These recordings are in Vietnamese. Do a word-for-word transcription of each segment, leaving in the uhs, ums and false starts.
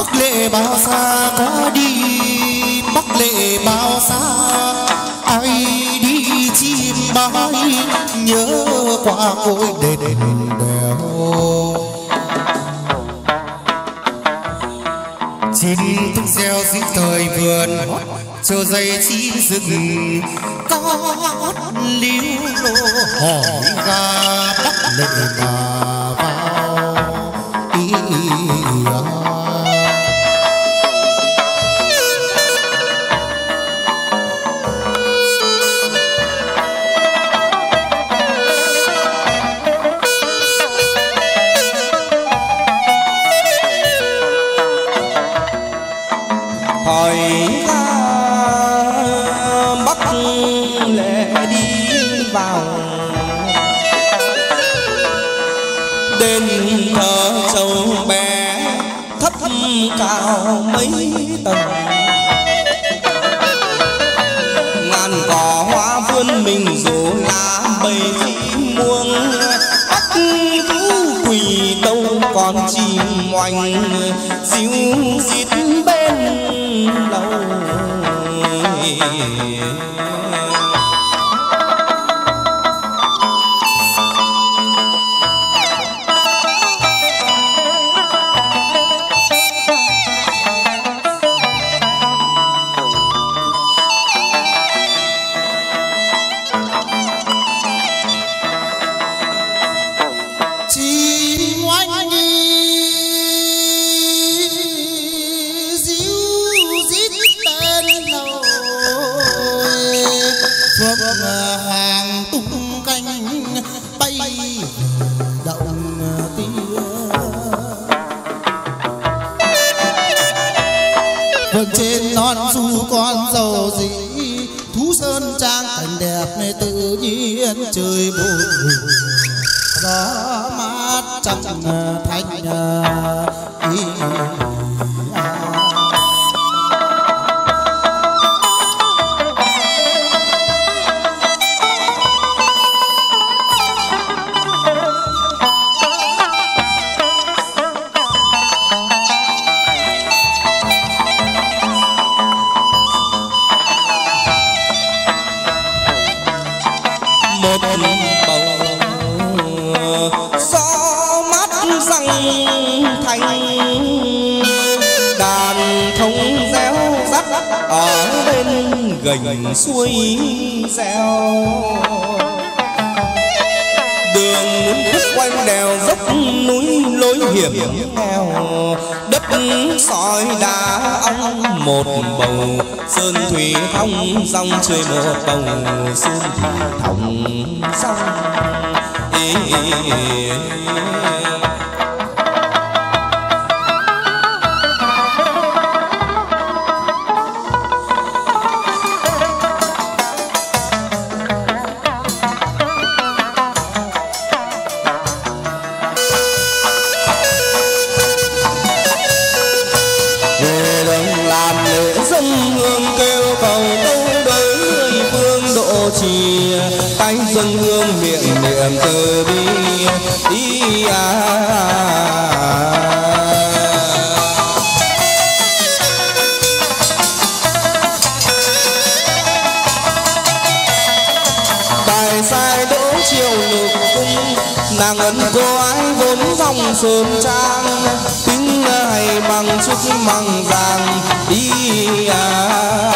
Bắc lệ bao xa có đi, Bắc lệ bao xa ai đi chim bái, nhớ qua cội đền đèo. Chim tung reo giữa thời vườn, chờ dây chim rừng có liễu lô, hỏi ra Bắc lệ mà vào ý hỏi ra Bắc lệ đi vào đền thờ châu bé thấp cao mấy tầng, ngàn cỏ hoa vươn mình rủ lá bầy chim muông, ắt thú quỳ đâu còn chim oanh diu dít bên lâu. chim oanh díu dít tên nồi, phượng hàng tung cánh bay động tia. Vườn trên non du con dầu dĩ, thú sơn trang cảnh đẹp mê tự nhiên, trời bồi gió mát trong thanh ý. Một bầu gió mát răng thanh, đàn thông réo rắt ở bên gành suối reo. Đường khúc quanh đèo dốc núi lối hiểm nghèo, đất sỏi đá ong một bầu, sơn thủy thông dòng chơi một bầu, sơn thủy thông dòng. Ê, ê, ê, ê. Tay dâng hương miệng niệm từ bi ý à. Bài sai đỗ chiều lục cung, nàng ân cô ái vốn dòng sơn trang, tính hay bằng chút măng vàng ý à.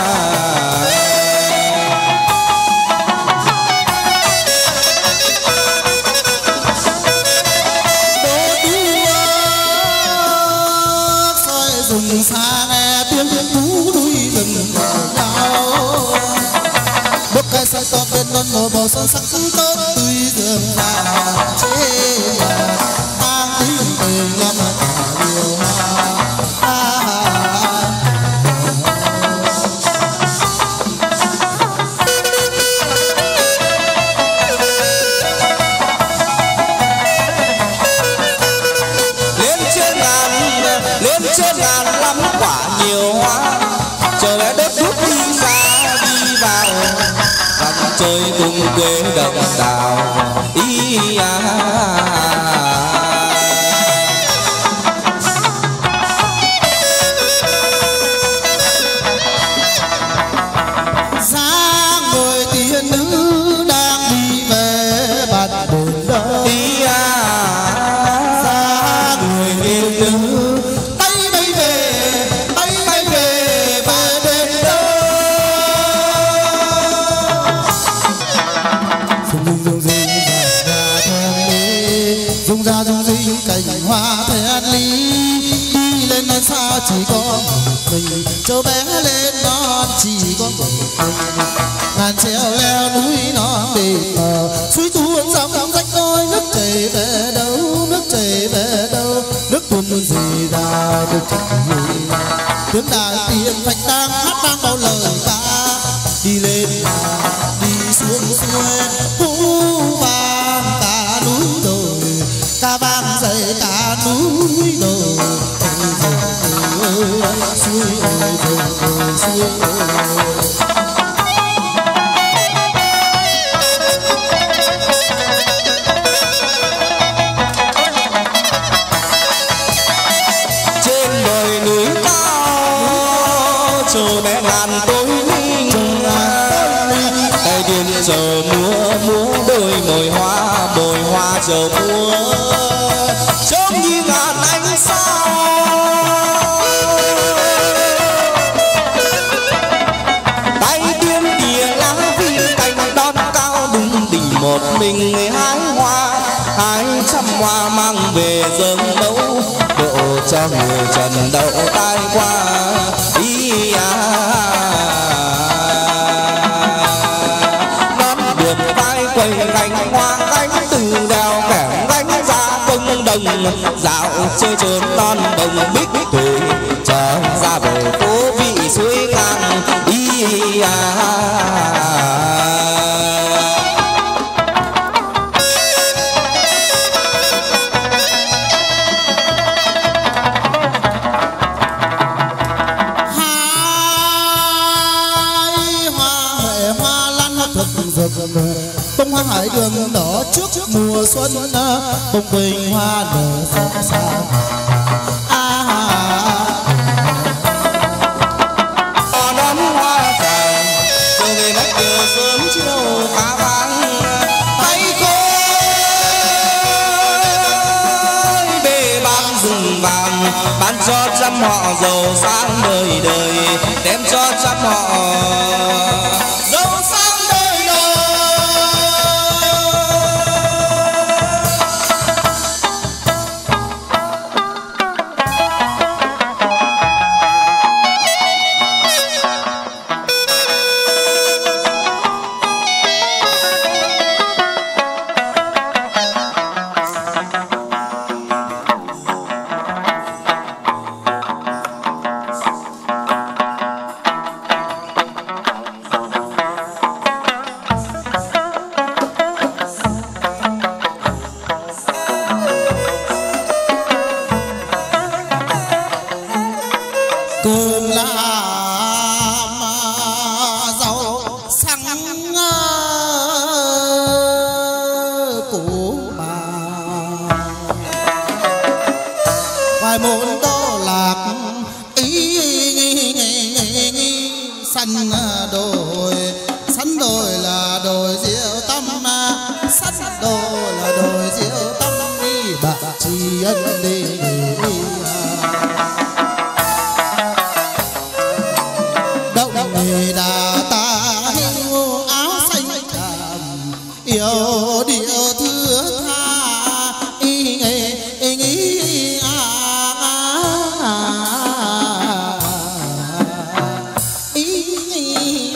Rừng xa nghe tiếng thú núi rừng nhau, bước cây sợi to bên non màu bầu son sắc tốt tươi rừng già chế mang tiếng tình ngâm cả điều hoa. Trên ngàn lắm quả nhiều hoa, chờ lẽ đất rút đi xa đi vào, dặm chơi cùng quê đậm đào ý à. nên sao chỉ có mình châu bé lên non chỉ có mình ngàn treo leo núi non bề bờ suối tuôn dòng rách đôi nước chảy về đâu nước chảy về đâu nước tuôn gì ra được gì tiếng đàn tiền thạch đang hát đang bao lời ca đi lên đi xuống xuôi hú vang cả núi đồi ca vang dậy cả núi đồi suối ơi rồi suối ơi giờ múa múa đôi mồi hoa bồi hoa giờ múa trông như ngàn ánh sao tay tiên tìa lá vi cành đón cao đùng đỉnh một mình hái hoa hái trăm hoa mang về dâng mẫu độ cho người trần đậu tai qua ý à. Quay gánh hoa gánh từ đèo kẻm gánh ra công đồng dạo chơi trốn non đồng bích tuổi chờ ra về phố vị suối ngang ý à. bông hoa hải đường đỏ trước mùa xuân bông quỳnh hoa nở rộng xa à, đón hoa vàng rồi về nách cửa sớm chiều cá vàng tay khôi bê bán rừng vàng bán cho trăm họ giàu sang đời đời đem cho trăm họ giàu sang. cơm làm rau xăng củ mà vài môn đô lạc ý săn đồi săn đồi là đồi rượu tâm săn đồi là đồi rượu tâm đi bạc tri ân đi đà ta hiu áo xanh tràm yêu điệu thưa tha ý nghe ý nghĩ ý nghĩ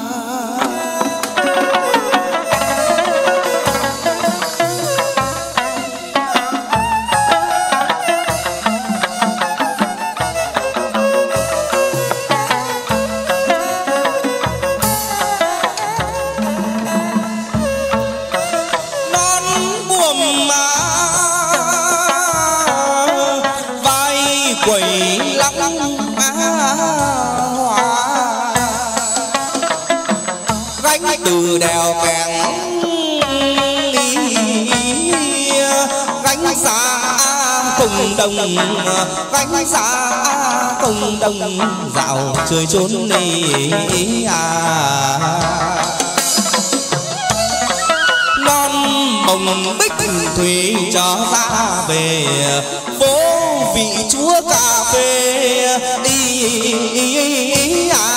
từ đèo kèn gánh xa cùng đồng gánh xa cùng đồng dạo chơi trốn đi à. Non bồng bích thủy cho ra về phố vị chúa cà phê đi à.